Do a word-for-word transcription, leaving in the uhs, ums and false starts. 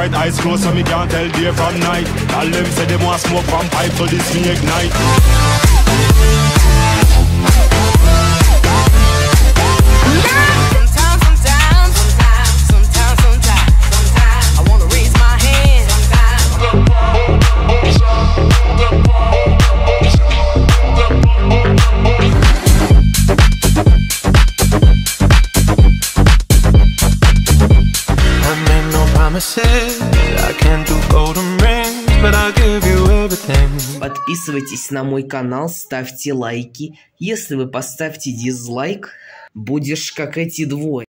right. Eyes closed so me can't tell day from night. All them say they want smoke from pipe, so this me ignite. Подписывайтесь на мой канал, ставьте лайки. Если вы поставьте дизлайк, будешь как эти двое.